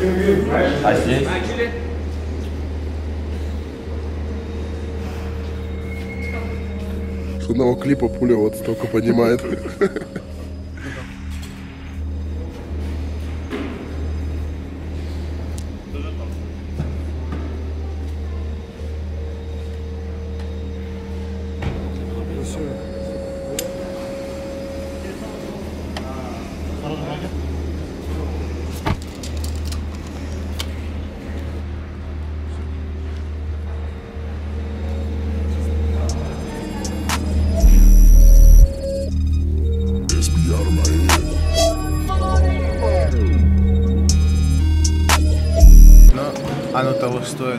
А здесь? С одного клипа пуля вот столько понимает. Оно того стоит.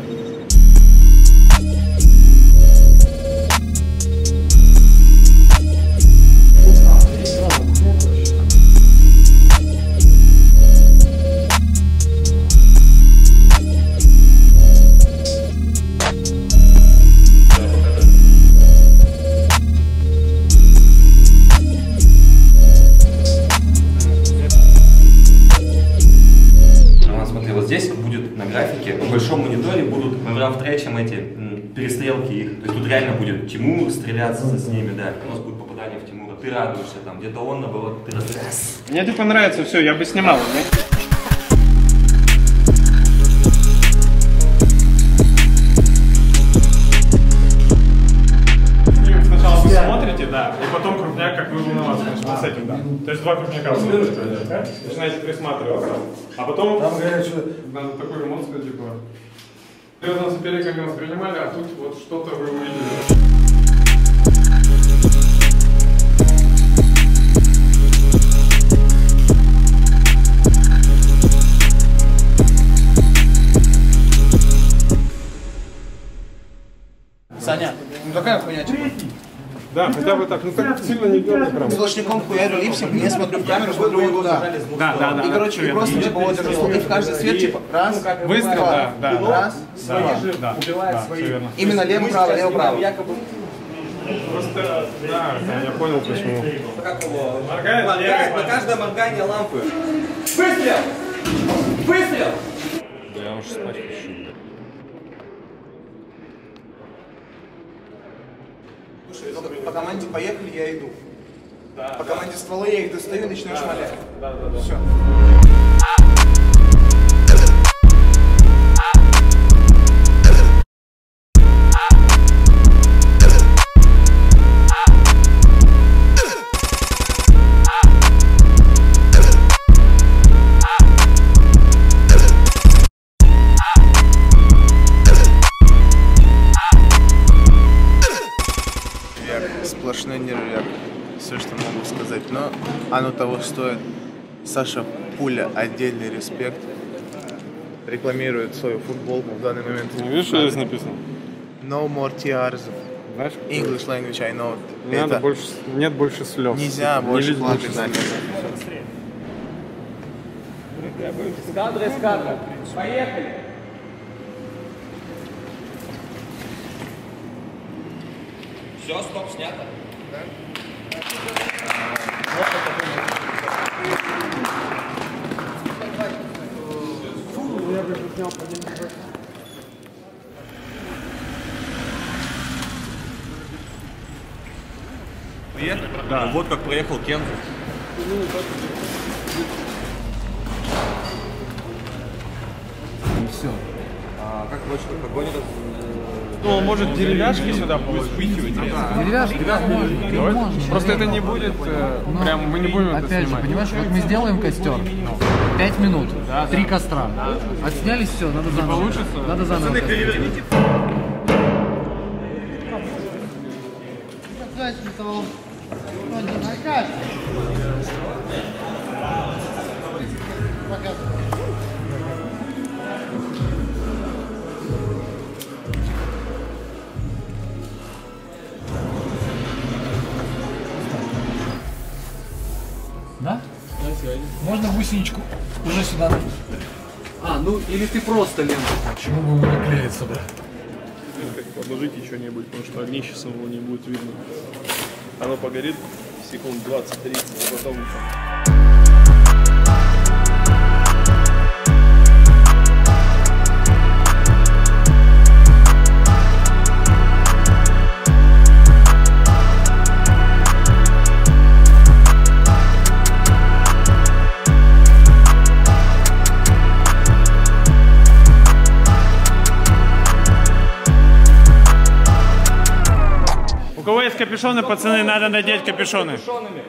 Смотри, вот здесь будет на графике, в большом мониторе будут в раф-тречем эти перестрелки их. То есть тут реально будет Тимур стреляться с ними, да. У нас будет попадание в Тимура, ты радуешься, там где-то он наоборот, ты раз. Мне типа нравится, все, я бы снимал. Сначала вы смотрите, да, и потом крупняк, как вы волноваться, с этим, да. То есть два крупняка вы смотрите, начинаете присматриваться, а потом надо такую эмоцию, типа, серьезного соперника мы воспринимали, а тут вот что-то вы увидели. Саня, ну такая хуйня, типа. Да, хотя бы так, ну так сильно не дергай прям. Сплошняком хуярю липсинг, не смотрю в камеру, смотрю не туда. Да. И, короче, и просто типа вот держу. И в каждый свет, типа, раз, Выстрел, два, да. раз, Да, все верно. именно лево-право, лево-право. Просто, да, я понял почему. Моргает на каждое моргание лампы. Выстрел! Выстрел! Да я уже спать хочу. По команде поехали, я иду. По команде стволы я их достаю и начинаю шмалять. Все. Сплошной нервяк, все, что могу сказать, но оно того стоит. Саша Пуля, отдельный респект, рекламирует свою футболку в данный момент. Не видишь, что здесь написано? No more tears. Знаешь? English language, I know. Не надо больше, нет больше слез. Нельзя больше плакать на нем. Эскадра. Поехали! Все, стоп, снято. Да. Вот как проехал Кен. Все. Как лучше, как огонь Ну, может, деревяшки сюда будет впихивать? Деревяшки, да, можно. Просто это не будет, прям мы не будем это опять снимать. же, понимаешь, вот мы сделаем костер, 5 минут, 3 костра. Отснялись, все, надо заново. Получится? Надо заново. Да? Можно гусеничку уже сюда. А, ну или ты просто ленту. Почему бы ему не клеится, да? Подложите что-нибудь, потому что огни сейчас его не будет видно. Оно погорит секунд 20-30, а потом... кого есть капюшоны, пацаны, надо надеть капюшоны.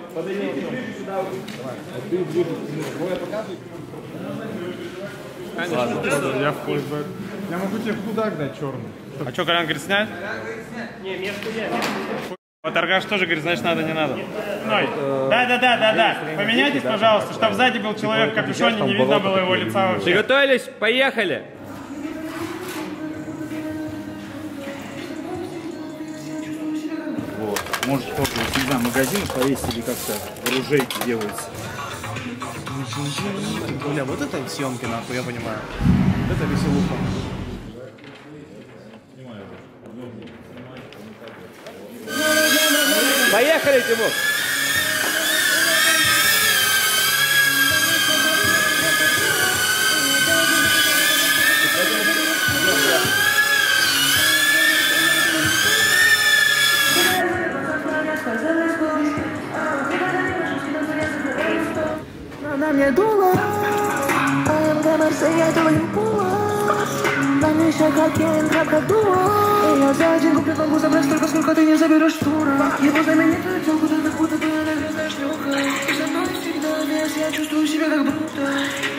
Конечно, я в флешбэк. Я могу тебе кудак дать черный. А что, Колян говорит, снять? Не, между я. Вот Аргаш тоже говорит, значит, надо, не надо. Да. Поменяйтесь, пожалуйста, чтобы сзади был человек в капюшоне, не видно было его лица вообще. Приготовились? Поехали! Вот. Может, только всегда магазин повесили как-то, оружейки делаются. Бля, вот это съемки, нахуй, я понимаю. Это веселуха. Поехали, Тимур! Она мне дула, я твою пула. Там еще хоккей, как дула. И я за один куплет могу забрать столько, сколько ты не заберешь тура. Его знаменитую телку, ты как будто ты, наверное, шлюха. И со мной всегда вес, я чувствую себя как будто